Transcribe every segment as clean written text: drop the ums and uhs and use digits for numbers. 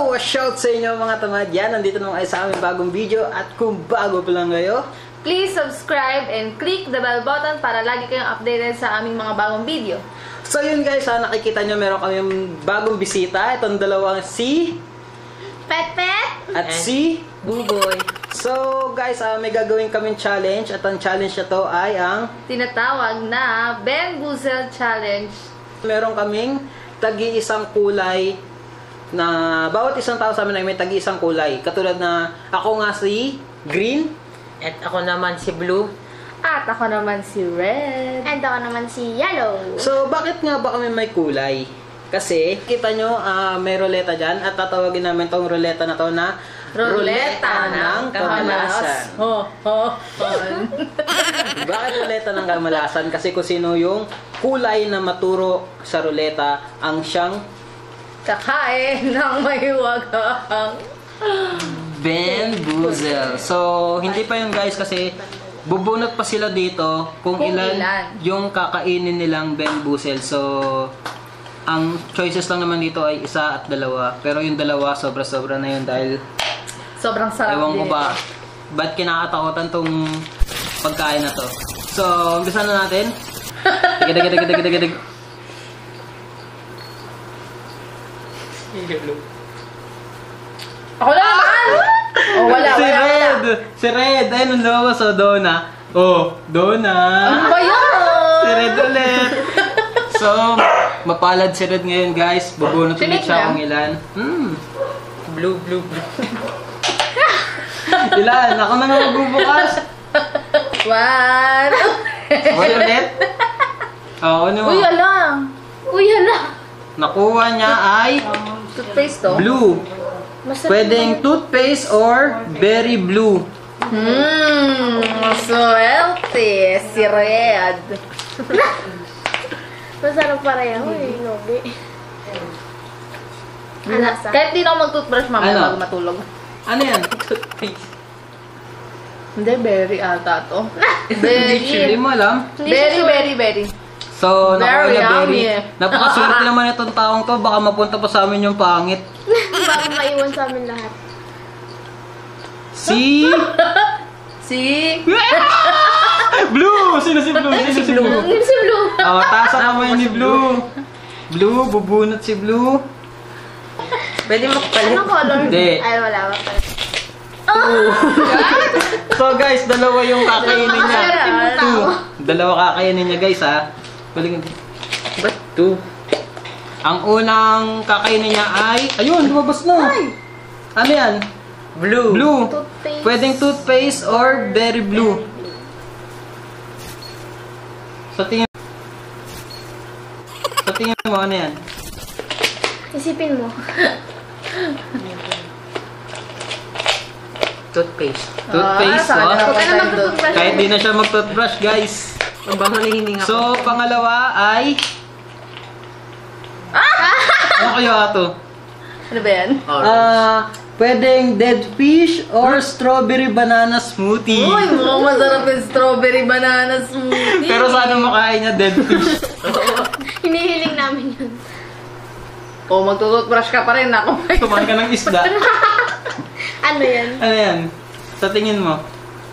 Shout sa inyo mga tamadyan. Nandito naman kayo sa aming bagong video. At kung bago pa lang kayo, please subscribe and click the bell button para lagi kayong updated sa aming mga bagong video. So yun guys, nakikita nyo meron kami bagong bisita. Itong dalawang si Pet at si Buboy. So guys, may gagawin kaming challenge. At ang challenge na to ay ang Tinatawag na Bamboozle Challenge. meron kaming tagi-isang kulay na bawat isang tao sa amin ay may tagi-isang kulay. Katulad na ako nga si green. At ako naman si Blue. At ako naman si Red. And ako naman si Yellow. So, bakit nga ba kami may kulay? Kasi, kita nyo, may ruleta dyan at tatawagin namin tong ruleta na to na Ruleta ng Kamalasan. Bakit ruleta ng kamalasan? Kasi kung sino yung kulay na maturo sa ruleta ang siyang Kakain ng mahiwagang Bamboozle. So, hindi pa yun guys kasi bubunot pa sila dito kung ilan yung kakainin nilang Bamboozle. So, ang choices lang naman dito ay isa at dalawa. Pero yung dalawa, sobra-sobra na yun dahil sobrang sarap ewan ko din. ba, ba't kinakatakutan tong pagkain na to? So, umpisa na natin. Dig. Ako naman! Oh, wala. Si Red! Ayun ang lumabas, oh, Donna. Oh, Donna! Ano ba yun? Si Red ulit! So, mapalad si Red ngayon guys. Bubunot ulit siya kung ilan. Blue. Ilan? Ako na nga magbubukas. One. What ulit? Oo, ano mo? Uy, hala. Nakuha niya ay Toothpaste to? blue. Pwedeng toothpaste or berry blue. So healthy. Si Red. Masarap pareho eh. Nobi. Ano sa? Kahit di na ako mag-toothbrush mamaya Ano? bago matulog. Ano yan? Hindi, berry ata to. Hindi mo alam. Very. So, nakuha Very na berry. yummy. Napakasulit naman itong taong to. Baka mapunta pa sa amin yung pangit. Bago maiwan sa amin lahat. Si... Blue! Sino si Blue? Sino si Blue? Si Blue. Oh, taas ang kamay ni Blue. Blue, bubunot si Blue. Pwede magpalit. Anong color? Hindi. Ay, wala. So guys, dalawa yung kakainin niya. Two. Dalawa kakainin niya guys ha. Baling. Ba't 2? Ang unang kakainin niya ay... Ayun, lumabas na. Ano yan? Blue. Blue. Toothpaste. Pwedeng toothpaste or berry blue. Sa tingin mo, ano yan? Isipin mo. Toothpaste. Toothpaste, sana oh. huwag ka na mag-toothbrush. Kahit di na siya mag-toothbrush, guys. Ang bango na hininga ko. So, pangalawa ay... Ano kaya ito? Ano ba yan? Pwedeng dead fish or strawberry banana smoothie. Uy, mukhang masarap yung strawberry banana smoothie. Pero sana makain niya dead fish. Hinihiling namin yun. Oh, magtututbrush ka pa rin ako. Kumain ka ng isda. Ano yan? Ano yan? Sa tingin mo?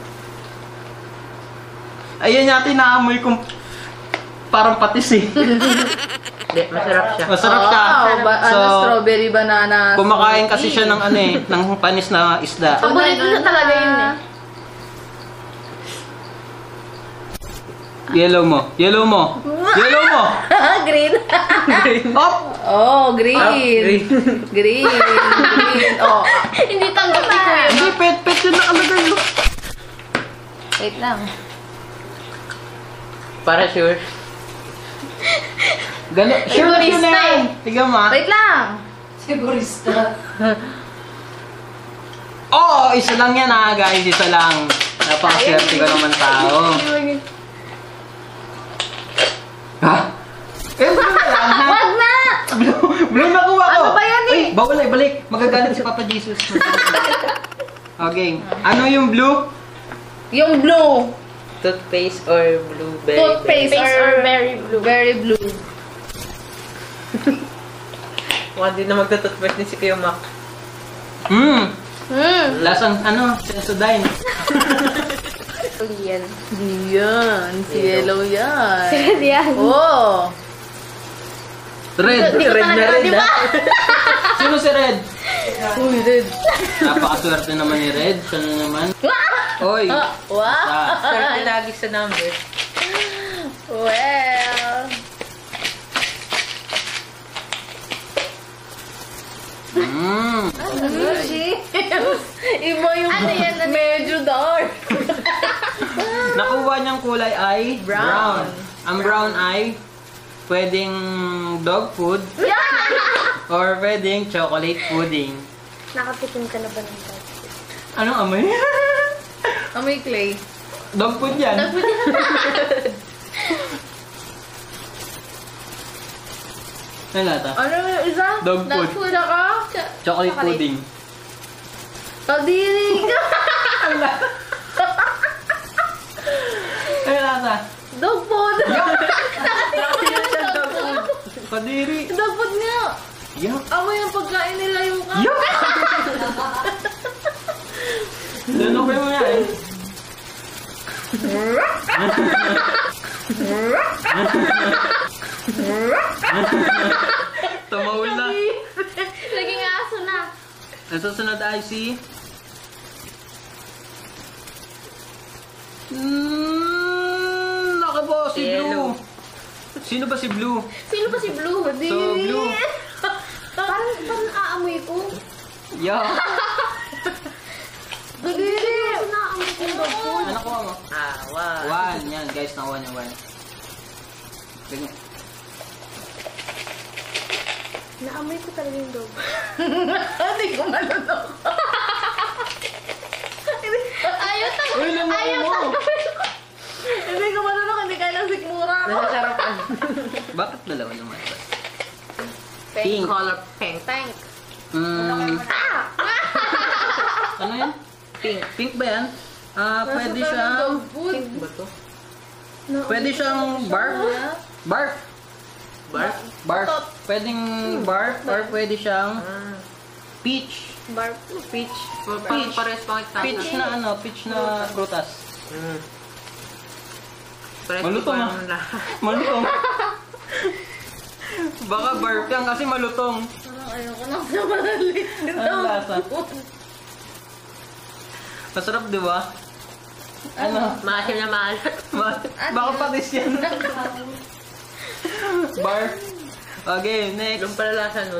Ayun yata naamoy kong parang patis eh. Hindi, masarap siya. Masarap siya. So, Strawberry banana kumakain kasi siya ng ano eh, ng panis na isda. Paborito na talaga yun eh. Yellow mo. Yellow mo. Yellow mo. Green. Up! Oh, green. Green. Oh, Hindi tanggap ni Kuya. Hindi, pet yun nakalagay. Look. wait lang. Para sure. Gano'n. Sure na yun Sigurista na yan. Tignan mo. Wait lang. Oo, isa lang yan guys. Isa lang. Napakaswerte ko naman tao. Ha? Eh, blue na lang ha? Wag na! Blue nakuha ko. Ano ba yan eh? Uy, bawal ay balik. Magagalit si Papa Jesus. Okay. Ano yung blue? Yung blue. Toothpaste or blueberry. Toothpaste or very blue. Very blue. Mukhang di na magtutoothbrush din si Kuya Mac. Lasang ano, Sensodyne. Yan. Yan. Si Yellow yan. Red yan. Oh. Red. Di ko Red na talaga, red, di ba? Sino si Red? Uy, red. Napakaswerte naman ni Red. Siya na naman. Oy. Wow. Swerte lagi sa number. Well. Iba yung Ano yan? medyo dark. Nakuha niyang kulay ay Brown. Ang brown ay pwedeng dog food or pwedeng chocolate pudding. Nakatikim ka na ba ng dog? Anong amoy? Amoy clay. Dog food yan. Ano lata? Ano yung isa? Dog food. Food ako? Chocolate pudding. Kadiri ka. Ano lata? Dog food. Kadiri. Dog food nga. Yuck. Amoy yung pagkain nila yung ka. Yuck! Ano ba mo yan? Tumawil na. Naging aso na. Ang susunod ay si... Naka po, si Blue. Sino ba si Blue? Sino ba si Blue? So, Blue. Parang aamoy ko. Yuck. Kadiri. Kasi naaamoy ko yung dog food. Ano ko mo? Wow. 1. Yan, guys. Nakuha niya 1. Ganyan. Naamoy ko talaga yung dog. Hindi ko malunok. Ayaw talaga. Uy, naman mo! Hindi ko malunok. Hindi kaya lang sikmura ako. Nasasarapan. Bakit dalawa naman? Pink color pink. Thank. Ano yan? Pink. Pink ba yan? Pwede siyang... Dog food. Pink ba to? Pwede siyang barf. Barf. Barf? Barf. Pwedeng barf or pwede siyang peach. Barf. Peach. Peach. Pares pangit sa Peach na ano, peach na prutas. Malutong ah. Malutong. Baka barf yan kasi malutong. Ayoko na sa manalit. Ano lasa? Masarap, di ba? Ano? Maasim na maalat. Baka patis yan. Barf. Okay, next. Yung pala lasa nun.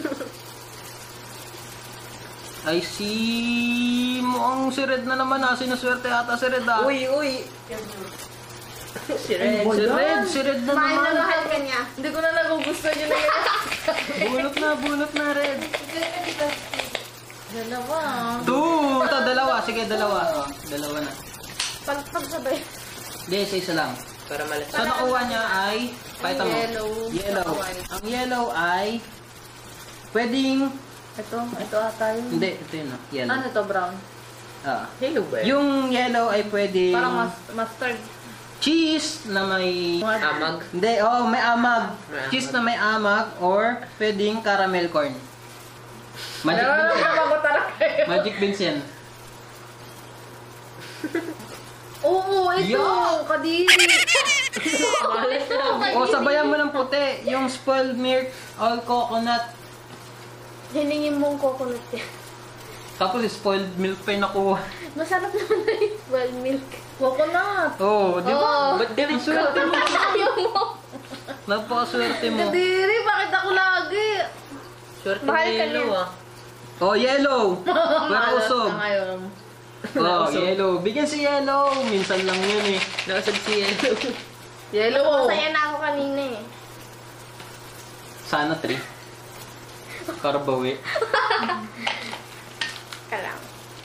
I see. Mukhang si Red na naman ha. Sinuswerte ata si Red ha. Uy! Si Red. Si Red na Mahal na naman. mahal ka niya. Hindi ko na nagugustuhan yun na yun. Bunot na Red. Dalawa. 2. Ito, dalawa. Sige, dalawa. Oh, dalawa na. Pagsabay. Hindi, isa lang. Para malas. So, nakuha niya ay... Pakita mo. Yellow. Yellow. Ang yellow ay... Pwedeng... Ito ata yun. Hindi, ito yun. Oh. Yellow. Ano to, brown? Ah. Hello ba? Yung yellow ay pwedeng... Parang mustard. cheese na may... Amag. Hindi, may amag. May Cheese amag. na may amag or pwedeng caramel corn. Magic beans yan. Ako talaga yun. Magic beans yan. Oo, ito. Yo! Kadiri. Malas na. O, sabayan mo ng puti. Yung spoiled milk or coconut. Hiningin mong coconut yan. Tapos spoiled milk pa yung nakuha. Masarap naman na yung well milk. Coconut. Oo, di ba? Ba't galit ka? Swerte mo. Ayaw mo. Napakaswerte mo. Kadiri, bakit ako lagi? Swerte Mahal na ka yellow niya. ah. Oh, yellow. Pero usog. Ngayon. Oh, yellow. Bigyan si yellow. Minsan lang yun eh. Nakasag si yellow. Yellow. Masaya na ako kanina eh. Sana 3. Karabawi. Ka lang.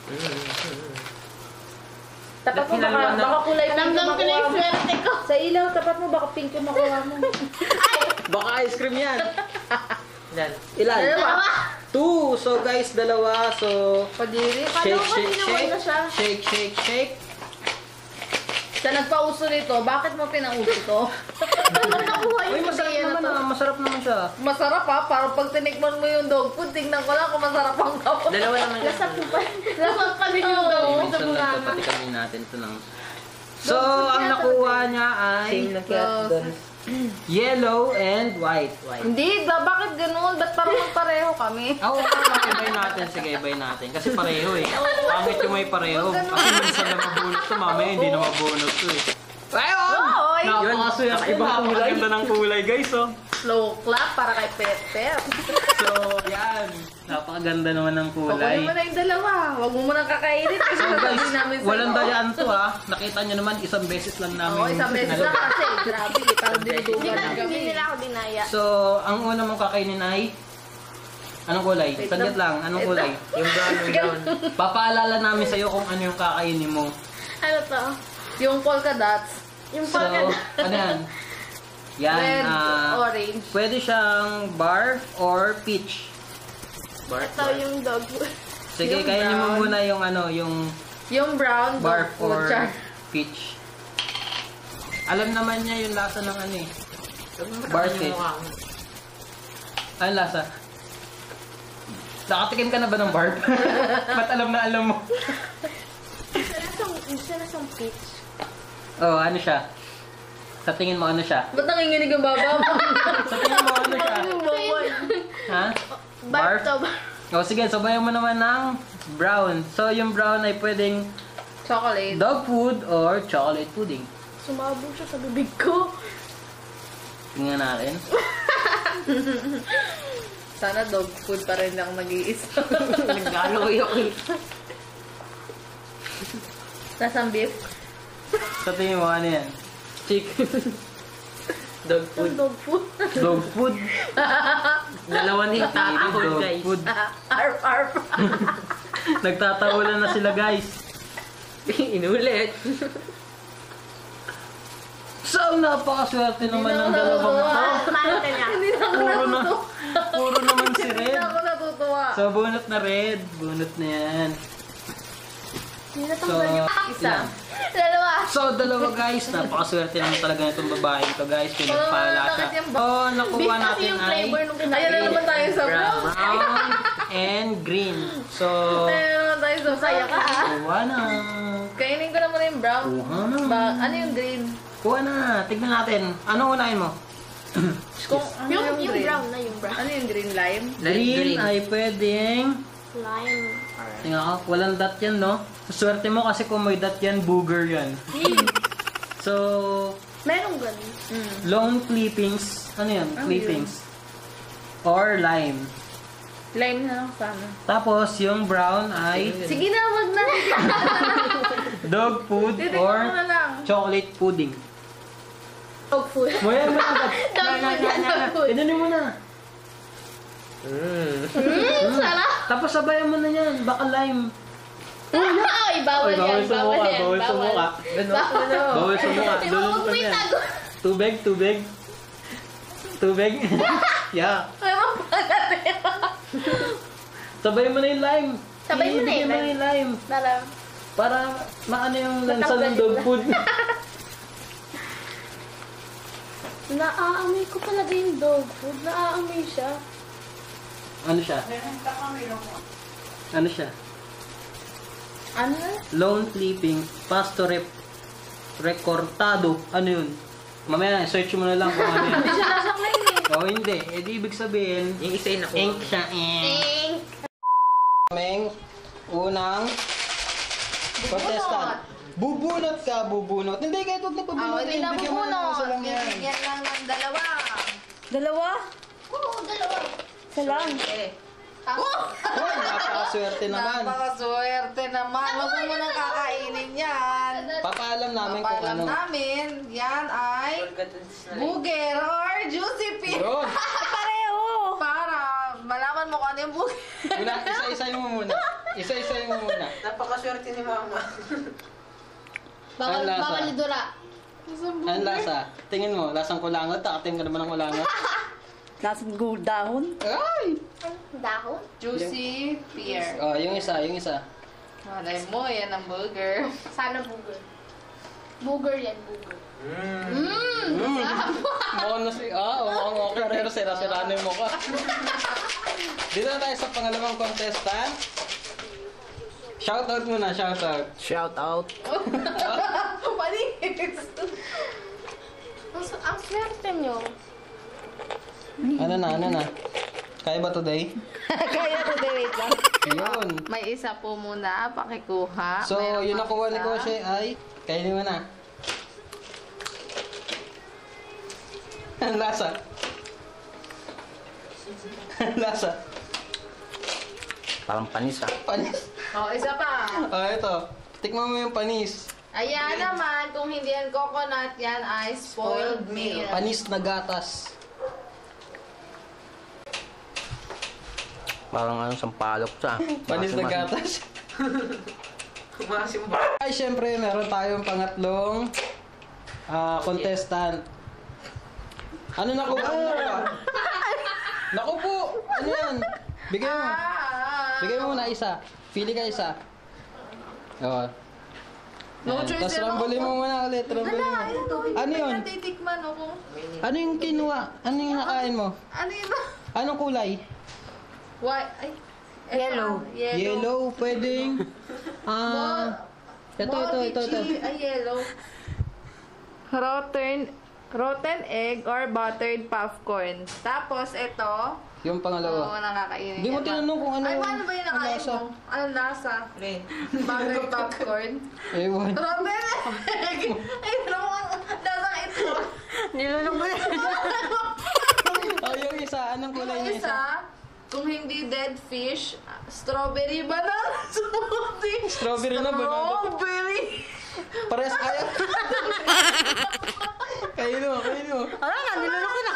Tapat mo Kinalwa na. baka kulay pink Ramdam yung ko na yung makuha mo. swerte ko. Sa ilaw, tapat mo baka pink yung makuha mo. Baka ice cream yan. Yan. Ilan? Dalawa. 2. So guys, dalawa. So, Kadiri, shake, shake, kanina wala siya. shake. Shake, shake. Sa nagpauso nito, bakit mo pinauso to? Nakuha Uy, yung masarap ideya na naman to. ah. Masarap naman siya. Masarap ha, parang pag tinikman mo yung dog food, tingnan ko lang kung masarap ang dog. Dalawa naman yan. Lasa po pa. Lasa pa rin yung dog Okay, food sa minsan lang to, bunganga. patikamin natin ito ng... So, ang nakuha niya ay Same lang kaya doon. yellow and white. Hindi, bakit ganun? Ba't parang magpareho kami? Oo, ibay natin. Sige, ibay natin. Kasi pareho eh. Pangit yung may pareho. Kasi minsan lang mabunot to, mamaya hindi na mabunot to eh. Ayun! Oy! Napakaswerte. Napakaganda ng kulay guys oh. Slow clap para kay Peter. So, yan. Napakaganda naman ng kulay. Kukunin mo na yung dalawa. Huwag mo munang kakainin kasi So guys, sasabihin namin sa'yo. walang dayaan to ha. Nakita nyo naman, isang beses lang namin. Oo, isang beses lang kasi. Grabe, parang dinudugan na Hindi kami. nila ako dinaya. So, ang una mong kakainin ay... Anong kulay? Wait Saglit lang. Anong Wait kulay? Yung brown, yung brown. Papaalala namin sa'yo kung ano yung kakainin mo. Ano to? Yung polka dots. Yung So, polka ano yan? Yan, Red, orange. pwede siyang barf or peach. Bark, Ito yung dog food. Sige, Yung kainin mo brown. muna yung ano, yung Yung brown, barf dog food. or Char. peach. Alam naman niya yung lasa ng ano eh. Bark Bark yung eh. mukha mo. Anong lasa? Nakatikim ka na ba ng barf? Ba't alam na alam mo? Isa na siyang peach. Oh, ano siya? Sa tingin mo ano siya? Ba't nanginginig ang baba mo? Sa tingin mo ano siya? Ha? Barf to. O sige, sabayan mo naman ng brown. So yung brown ay pwedeng Chocolate. dog food or chocolate pudding. Sumabog siya sa bibig ko. Tingnan natin. Sana dog food pa rin lang nag-iisa. Nagano kayo kayo. Nasaan beef? Sa tingin mo ano yan? Chicken. Dog Yung food. dog food. Dog food? Dalawa na yung tatakot, Dog guys. food. Arf, arf. Nagtatawalan na sila guys. Inulit. So, napakaswerte naman ng dalawang to. Paano ka niya? Hindi na ako Puro na, natutuwa. puro naman si Hindi Red. na ako natutuwa. So, bunot na Red. Bunot na yan. Hindi So, natanggal yung Isa. yan. dalawa. So, dalawa guys. Napakaswerte naman talaga nitong babae to guys. Pinagpala siya. So, nakuha Beef kasi natin yung ay flavor nung Ayan na kinain. naman tayo sa brown. brown and green. So, Ayan na naman tayo sa Masaya ka, ah. kuha na. Kainin ko naman yung brown. Kuha na. Ano yung green? Kuha na. Tignan natin. Anong unahin mo? Kung, ano Yung green? brown na yung brown. Ano yung green lime? Green ay pwedeng... Lime. Tingnan ko, walang dot yan, no? Swerte mo kasi kung may dot yan, booger yan. So, Merong ganun. long clippings. Ano yan? Ano Clippings. Or lime. Lime na lang sana. Tapos, yung brown ay Sige na, wag na. dog food Titignan or ko na lang. chocolate pudding. Dog food. Moya mo na. Dog food. Ganun mo na. Sarap. Tapos sabayan mo na yan. Baka lime. Ay, bawal yan. Bawal yan. Bawal sa mukha. Bawal sa mukha. Huwag mo itago. Tubig, tubig. Tubig. Yeah. Ay, mapagkatira. Sabayan mo na yung lime. Sabayan mo na Ibigay yung yung lime. Dala. Para maano yung lansa Matanggal ng dog yung food. Naaamoy ko talaga yung dog food. Naaamoy siya. Ano siya? Ano siya? Ano? Lone clipping, pasto recortado. Ano yun? Mamaya, search mo na lang kung ano yun. Hindi siya nasa claim eh. O hindi. Eh di ibig sabihin, Yung isa yung nakuha. ink siya. Ting. Kaming unang contestant. Bubunot ka, bubunot. Hindi, kahit huwag na pabunot. Hindi na Bigyan mo na ng isa lang yan. Bigyan lang ng dalawa. Dalawa? Oo, dalawa. Isa lang. Eh. Oh, napakaswerte naman. Napakaswerte naman. Huwag mo munang kakainin yan. Papaalam namin kung Papalam ano. namin, yan ay booger or juicy pea. Yun. Pareho! Para malaman mo kung ano yung booger. Una, isa-isa mo muna. Isa-isa mo muna. Napakaswerte ni Mama. Bawal, Ang lasa. bawal idura. Anong lasa? Tingin mo, lasang kulangot. Takating ka naman ng kulangot. Lasang gold dahon. Ay! Dahon? Juicy pear. Oh, yung isa, yung isa. Malay mo, yan ang burger. Sana bugol. Booger yan, booger. Mukhang na si... mukhang okay. Pero sira-siranin mo ka. Dito na tayo sa pangalawang contestant. Shoutout muna, shoutout. Shout out. Panis! Ang swerte nyo. Ano na? Kaya ba today? Kaya ko, wait lang. Yun. May isa po muna, pakikuha. So, Meron yung pang nakuha ni isa. Koshe ay... Kainin mo na. Ang lasa. Ang lasa. Parang panis ah. Panis. Isa pa. Ito. Tikman mo yung panis. Ayan naman, kung hindi yan coconut, yan ay spoiled milk. Panis na gatas. Parang ano, sampalok sa. Panis na gatas. Kumasim ba? Ay, syempre, meron tayong pangatlong contestant. Ano nakuha? Naku po! Ano yan? Bigay mo. Bigay mo muna isa. Pili ka isa. Oo. No Ayan. choice Tapos yan, rambolin mo muna ulit. Rambolin mo. Ano yun? Titikman ako. Ano yung kinuha? Ano yung nakain mo? Ano yun? Anong kulay? White. Ay. Yellow. Yellow, pwedeng. Ito. Ay, yellow. Rotten egg or buttered popcorn. Tapos, ito. Yung pangalawa. Oo, nakakainin. Hindi mo yan. tinanong kung ano Ay, yung paano ba yung nakain lasa. mo? Anong lasa? Buttered popcorn. Ewan. Rotten egg! Ay, naman. Lasang ito. Nilulong ko yan. Yung isa. Anong kulay Yung niya isa? isa, kung hindi dead fish, strawberry banana smoothie. Strawberry na banana. Strawberry. Pares kaya. Kain mo. Ano na, nilulong ko na.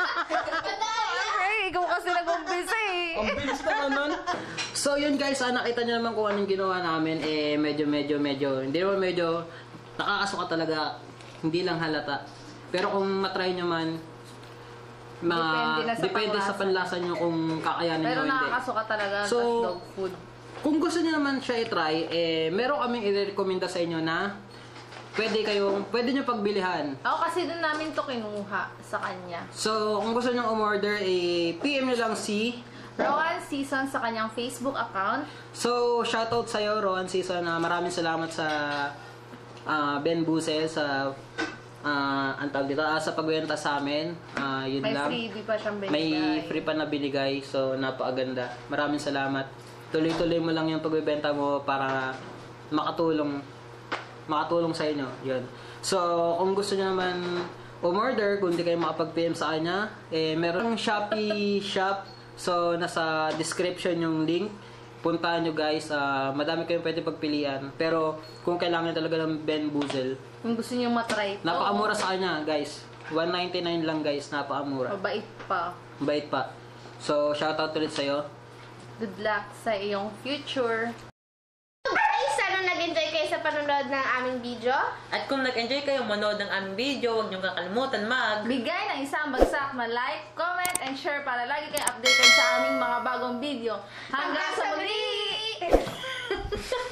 Ay, ikaw kasi nag-umpisa eh. Ang bilis naman nun. So yun guys, nakita nyo naman kung anong ginawa namin. Medyo, hindi naman medyo nakakasuka talaga. Hindi lang halata. Pero kung matry nyo man, depende sa panlasa nyo kung kakayanin Pero nyo o hindi. nakakasuka talaga So, as dog food. Kung gusto nyo naman siya i-try, meron kaming i-recommenda sa inyo na pwede nyo pagbilihan. Ako kasi doon namin to kinuha sa kanya. So, kung gusto nyo umorder, PM nyo lang si... Rowan Season sa kanyang Facebook account. So, shoutout sa'yo, Rowan Season. Maraming salamat sa Ben Busel sa ang tawag dito, sa pagbenta sa amin. Yun May lang. freebie pa siyang binigay. May free pa na binigay. So, napakaganda. Maraming salamat. Tuloy-tuloy mo lang yung pagbebenta mo para makatulong sa inyo. Yun. So, kung gusto niyo naman umorder, kung hindi kayo makapag-PM sa kanya, meron Shopee shop. So, nasa description yung link. Puntahan nyo guys. Madami kayong pwede pagpilian. Pero, kung kailangan talaga ng Ben Busel, Kung gusto niyo matry ito. napakamura sa kanya guys. $199 lang guys. Napakamura. Mabait pa. Bait pa. So, shoutout ulit sa'yo. Good luck sa iyong future. Guys, sana nag-enjoy kayo sa panonood ng aming video. At kung nag-enjoy kayo manood ng aming video, huwag niyong kakalimutan Bigay ng isang bagsak na like, comment, and share para lagi kayo updated sa aming mga bagong video. Hanggang sa muli!